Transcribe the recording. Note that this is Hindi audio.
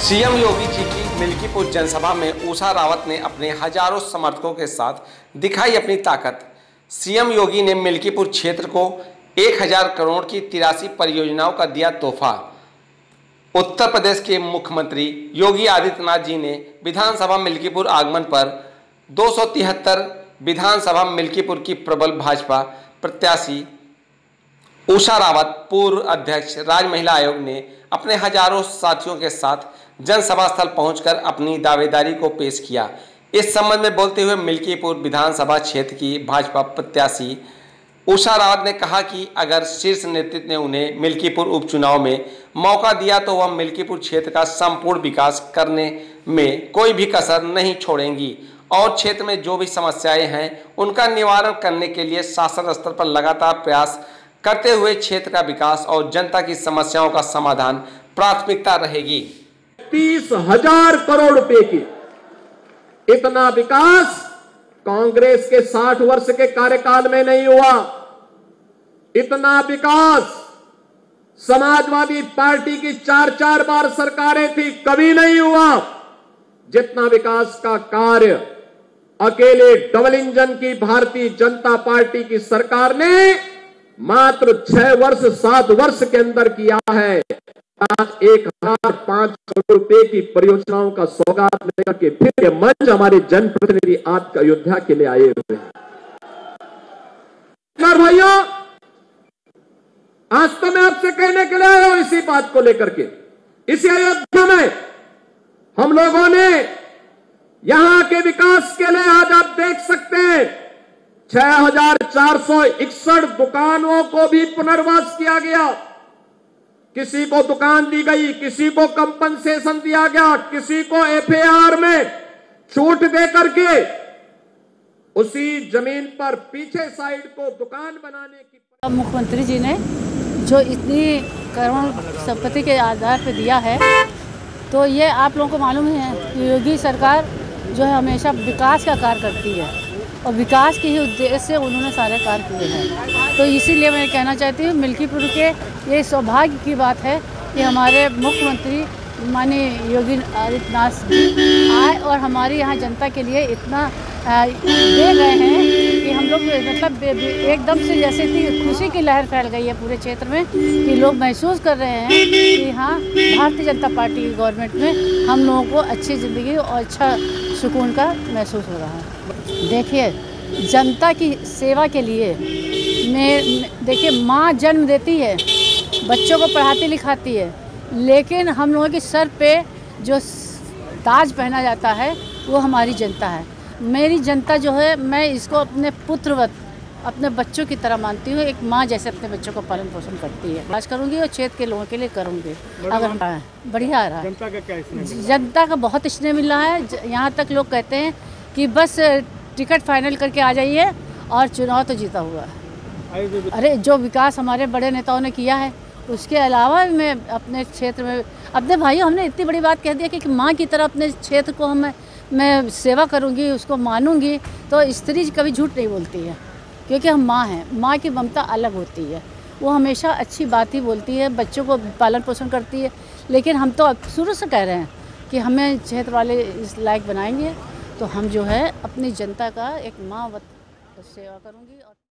सीएम योगी जी की मिल्कीपुर जनसभा में उषा रावत ने अपने हजारों समर्थकों के साथ दिखाई अपनी ताकत। सीएम योगी ने मिल्कीपुर क्षेत्र को 1000 करोड़ की 83 परियोजनाओं का दिया तोहफा। उत्तर प्रदेश के मुख्यमंत्री योगी आदित्यनाथ जी ने विधानसभा मिल्कीपुर आगमन पर 273 विधानसभा मिल्कीपुर की प्रबल भाजपा प्रत्याशी उषा रावत, पूर्व अध्यक्ष राज्य महिला आयोग ने अपने हजारों साथियों के साथ जनसभा स्थल पहुंचकर अपनी दावेदारी को पेश किया। इस संबंध में बोलते हुए मिल्कीपुर विधानसभा क्षेत्र की भाजपा प्रत्याशी उषा रावत ने कहा कि अगर शीर्ष नेतृत्व ने उन्हें मिल्कीपुर उपचुनाव में मौका दिया तो वह मिल्कीपुर क्षेत्र का संपूर्ण विकास करने में कोई भी कसर नहीं छोड़ेंगी और क्षेत्र में जो भी समस्याएं हैं उनका निवारण करने के लिए शासन स्तर पर लगातार प्रयास करते हुए क्षेत्र का विकास और जनता की समस्याओं का समाधान प्राथमिकता रहेगी। 30,000 करोड़ रुपए की इतना विकास कांग्रेस के 60 वर्ष के कार्यकाल में नहीं हुआ। इतना विकास समाजवादी पार्टी की 4 बार सरकारें थी, कभी नहीं हुआ। जितना विकास का कार्य अकेले डबल इंजन की भारतीय जनता पार्टी की सरकार ने मात्र 6 वर्ष 7 वर्ष के अंदर किया है। 1,500 करोड़ रुपए की परियोजनाओं का सौगात लेकर के फिर ये मंच हमारे जनप्रतिनिधि आज अयोध्या के लिए आए हुए हैं। भाइयों, आज तो मैं आपसे कहने के लिए आया हूं इसी बात को लेकर के। इसी अयोध्या में हम लोगों ने यहां के विकास के लिए आज आप देख सकते हैं 6,461 दुकानों को भी पुनर्वास किया गया। किसी को दुकान दी गई, किसी को कंपनसेशन दिया गया, किसी को एफएआर में छूट दे करके उसी जमीन पर पीछे साइड को दुकान बनाने की। मुख्यमंत्री जी ने जो इतनी करोड़ संपत्ति के आधार पर दिया है, तो ये आप लोगों को मालूम है कि योगी सरकार जो है हमेशा विकास का कार्य करती है और विकास के ही उद्देश्य से उन्होंने सारे कार्य किए हैं। तो इसीलिए मैं कहना चाहती हूँ मिल्कीपुर के ये सौभाग्य की बात है कि हमारे मुख्यमंत्री माननीय योगी आदित्यनाथ जी आए और हमारी यहाँ जनता के लिए इतना दे गए हैं कि हम लोग मतलब एकदम से जैसे कि खुशी की लहर फैल गई है पूरे क्षेत्र में कि लोग महसूस कर रहे हैं कि हाँ, भारतीय जनता पार्टी की गवर्नमेंट में हम लोगों को अच्छी ज़िंदगी और अच्छा सुकून का महसूस हो रहा है। देखिए, जनता की सेवा के लिए देखिए माँ जन्म देती है, बच्चों को पढ़ाती लिखाती है, लेकिन हम लोगों के सर पे जो ताज पहना जाता है वो हमारी जनता है। मेरी जनता जो है, मैं इसको अपने पुत्रवत अपने बच्चों की तरह मानती हूँ। एक माँ जैसे अपने बच्चों को पालन पोषण करती है। आज करूँगी और क्षेत्र के लोगों के लिए करूँगी। अगर हम बढ़िया आ रहा है, जनता का क्या स्नेह? जनता का बहुत स्नेह मिल रहा है। यहाँ तक लोग कहते हैं कि बस टिकट फाइनल करके आ जाइए और चुनाव तो जीता हुआ है। अरे जो विकास हमारे बड़े नेताओं ने किया है उसके अलावा भी मैं अपने क्षेत्र में अपने भाइयों, हमने इतनी बड़ी बात कह दी कि माँ की तरह अपने क्षेत्र को मैं सेवा करूँगी, उसको मानूंगी। तो स्त्री कभी झूठ नहीं बोलती है क्योंकि हम माँ हैं। माँ की ममता अलग होती है, वो हमेशा अच्छी बात ही बोलती है, बच्चों को पालन पोषण करती है। लेकिन हम तो अब शुरू से कह रहे हैं कि हमें क्षेत्र वाले इस लायक बनाएंगे तो हम जो है अपनी जनता का एक माँ सेवा करूँगी।